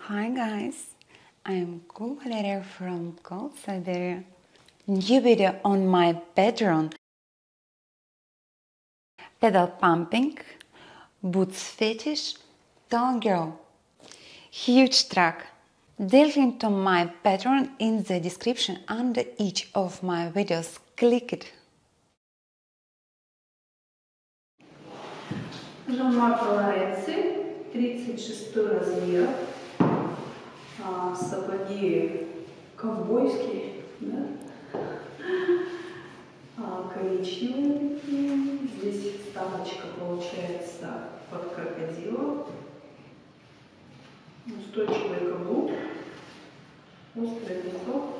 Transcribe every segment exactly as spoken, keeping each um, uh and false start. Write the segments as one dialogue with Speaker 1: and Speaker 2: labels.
Speaker 1: Hi guys, I'm cool Valeria from cool Siberia. New video on my Patreon. Pedal pumping, boots fetish, tall girl. Huge track. Delve into my Patreon in the description under each of my videos. Click it.
Speaker 2: GIANMARCO LORENZI, тридцать шестой размер, а, сапоги ковбойские, да? а, коричневые, здесь вставочка получается под крокодила, устойчивый каблук, острый носок.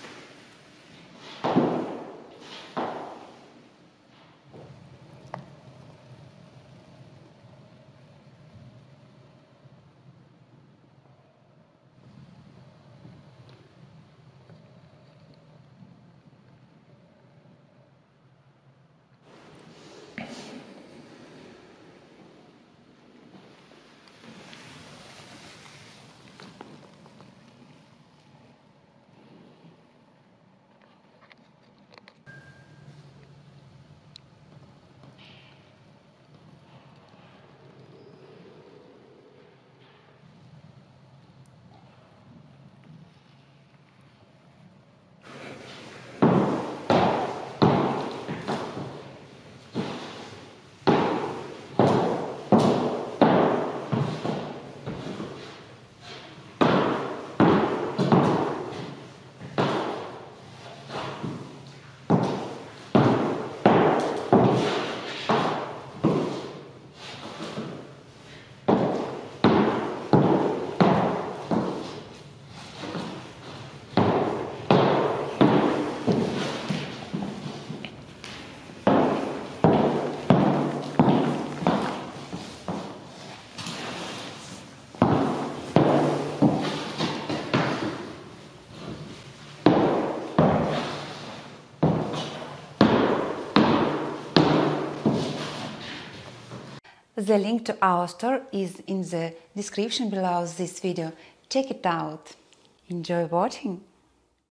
Speaker 1: The link to our store is in the description below this video. Check it out. Enjoy watching!